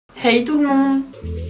Hey tout le monde!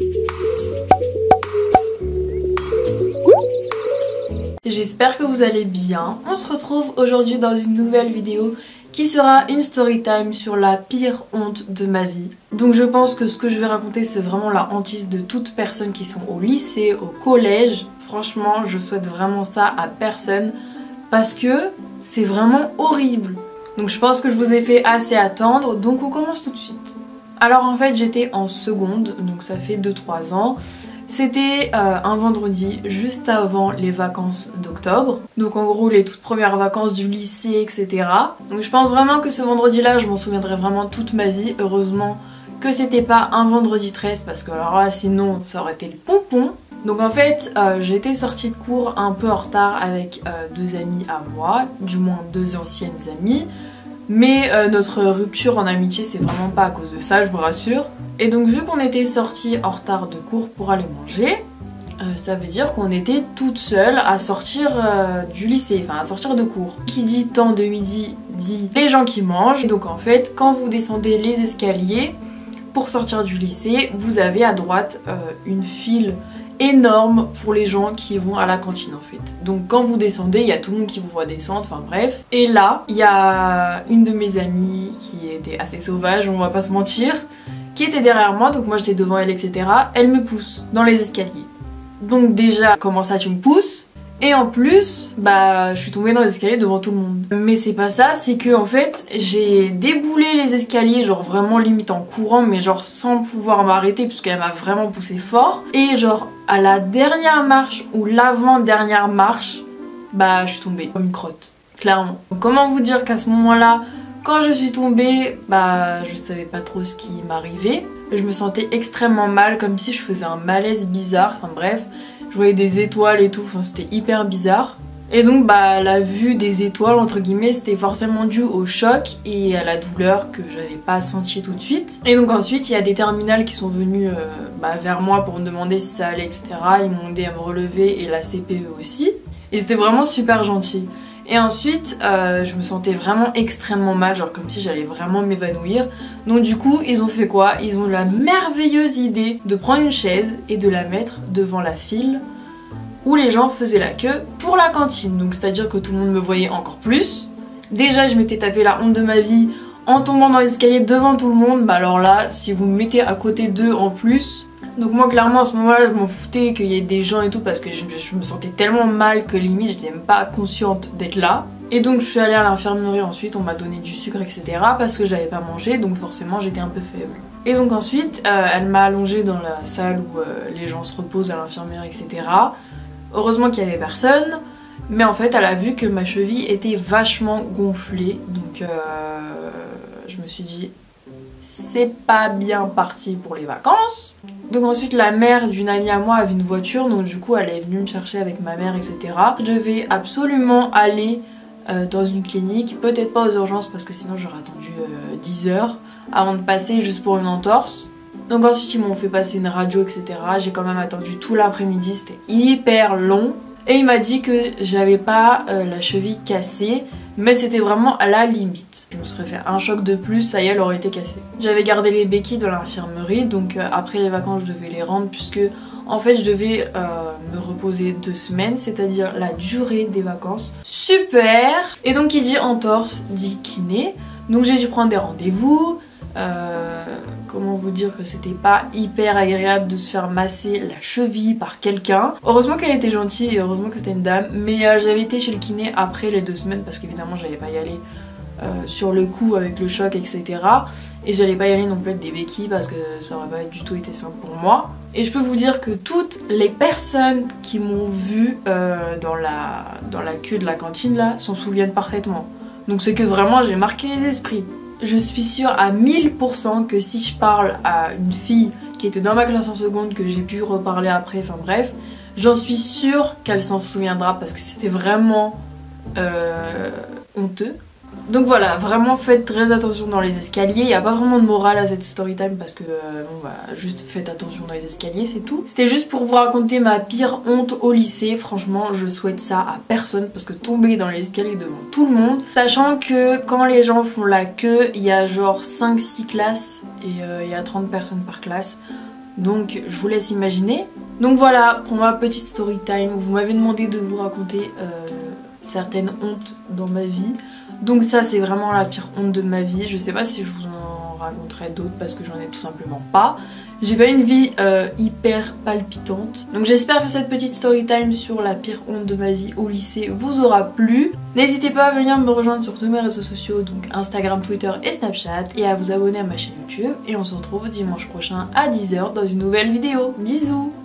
J'espère que vous allez bien. On se retrouve aujourd'hui dans une nouvelle vidéo qui sera une story time sur la pire honte de ma vie. Donc je pense que ce que je vais raconter c'est vraiment la hantise de toutes personnes qui sont au lycée, au collège. Franchement je souhaite vraiment ça à personne parce que c'est vraiment horrible. Donc je pense que je vous ai fait assez attendre, donc on commence tout de suite. Alors en fait j'étais en seconde, donc ça fait 2-3 ans. C'était un vendredi juste avant les vacances d'octobre. Donc en gros les toutes premières vacances du lycée, etc. Donc je pense vraiment que ce vendredi là je m'en souviendrai vraiment toute ma vie. Heureusement que c'était pas un vendredi 13 parce que alors là sinon ça aurait été le pompon. Donc en fait j'étais sortie de cours un peu en retard avec deux amies à moi, du moins deux anciennes amies. Mais notre rupture en amitié c'est vraiment pas à cause de ça, je vous rassure. Et donc vu qu'on était sortis en retard de cours pour aller manger, ça veut dire qu'on était toutes seules à sortir du lycée, enfin à sortir de cours. Qui dit temps de midi dit les gens qui mangent. Et donc en fait quand vous descendez les escaliers pour sortir du lycée, vous avez à droite une file énorme pour les gens qui vont à la cantine en fait. Donc quand vous descendez, il y a tout le monde qui vous voit descendre, enfin bref. Et là, il y a une de mes amies qui était assez sauvage, on va pas se mentir, qui était derrière moi, donc moi j'étais devant elle, etc. Elle me pousse dans les escaliers. Donc déjà, comment ça tu me pousses? Et en plus, bah je suis tombée dans les escaliers devant tout le monde. Mais c'est pas ça, c'est que en fait j'ai déboulé les escaliers genre vraiment limite en courant, mais genre sans pouvoir m'arrêter puisqu'elle m'a vraiment poussé fort. Et genre à la dernière marche ou l'avant-dernière marche, bah je suis tombée comme une crotte, clairement. Donc, comment vous dire qu'à ce moment-là, quand je suis tombée, bah je savais pas trop ce qui m'arrivait. Je me sentais extrêmement mal, comme si je faisais un malaise bizarre, enfin bref. Je voyais des étoiles et tout, enfin c'était hyper bizarre. Et donc bah la vue des étoiles entre guillemets c'était forcément dû au choc et à la douleur que j'avais pas senti tout de suite. Et donc ensuite il y a des terminales qui sont venus vers moi pour me demander si ça allait, etc. Ils m'ont aidé à me relever et la CPE aussi. Et c'était vraiment super gentil. Et ensuite je me sentais vraiment extrêmement mal, genre comme si j'allais vraiment m'évanouir. Donc du coup ils ont fait quoi? Ils ont eu la merveilleuse idée de prendre une chaise et de la mettre devant la file où les gens faisaient la queue pour la cantine. Donc c'est à dire que tout le monde me voyait encore plus. Déjà je m'étais tapé la honte de ma vie en tombant dans les escaliers devant tout le monde. Bah alors là si vous me mettez à côté d'eux en plus. Donc moi clairement à ce moment là je m'en foutais qu'il y ait des gens et tout parce que je me sentais tellement mal que limite j'étais même pas consciente d'être là. Et donc je suis allée à l'infirmerie ensuite, on m'a donné du sucre etc. parce que j'avais pas mangé donc forcément j'étais un peu faible. Et donc ensuite elle m'a allongée dans la salle où les gens se reposent à l'infirmerie etc. Heureusement qu'il y avait personne, mais en fait elle a vu que ma cheville était vachement gonflée donc je me suis dit c'est pas bien parti pour les vacances. Donc ensuite la mère d'une amie à moi avait une voiture, donc du coup elle est venue me chercher avec ma mère etc. Je devais absolument aller dans une clinique, peut-être pas aux urgences parce que sinon j'aurais attendu 10 heures avant de passer juste pour une entorse. Donc ensuite ils m'ont fait passer une radio etc. J'ai quand même attendu tout l'après-midi, c'était hyper long. Et il m'a dit que j'avais pas la cheville cassée, mais c'était vraiment à la limite. Je me serais fait un choc de plus, ça y est, elle aurait été cassée. J'avais gardé les béquilles de l'infirmerie, donc après les vacances je devais les rendre puisque en fait je devais me reposer 2 semaines, c'est-à-dire la durée des vacances. Super! Et donc qui dit entorse dit kiné, donc j'ai dû prendre des rendez-vous. Comment vous dire que c'était pas hyper agréable de se faire masser la cheville par quelqu'un. Heureusement qu'elle était gentille et heureusement que c'était une dame, mais j'avais été chez le kiné après les 2 semaines parce qu'évidemment j'allais pas y aller sur le coup avec le choc etc. Et j'allais pas y aller non plus avec des béquilles parce que ça aurait pas du tout été simple pour moi. Et je peux vous dire que toutes les personnes qui m'ont vue dans la queue de la cantine là s'en souviennent parfaitement. Donc c'est que vraiment j'ai marqué les esprits. Je suis sûre à 1000% que si je parle à une fille qui était dans ma classe en seconde, que j'ai pu reparler après, enfin bref, j'en suis sûre qu'elle s'en souviendra parce que c'était vraiment honteux. Donc voilà, vraiment faites très attention dans les escaliers. Il n'y a pas vraiment de morale à cette story time parce que bon bah juste faites attention dans les escaliers, c'est tout. C'était juste pour vous raconter ma pire honte au lycée. Franchement je souhaite ça à personne parce que tomber dans les escaliers devant tout le monde, sachant que quand les gens font la queue, il y a genre 5-6 classes et il y a 30 personnes par classe. Donc je vous laisse imaginer. Donc voilà pour ma petite story time. Vous m'avez demandé de vous raconter certaines hontes dans ma vie. Donc ça c'est vraiment la pire honte de ma vie. Je sais pas si je vous en raconterai d'autres parce que j'en ai tout simplement pas. J'ai pas une vie hyper palpitante. Donc j'espère que cette petite story time sur la pire honte de ma vie au lycée vous aura plu. N'hésitez pas à venir me rejoindre sur tous mes réseaux sociaux, donc Instagram, Twitter et Snapchat, et à vous abonner à ma chaîne YouTube. Et on se retrouve dimanche prochain à 10 h dans une nouvelle vidéo. Bisous!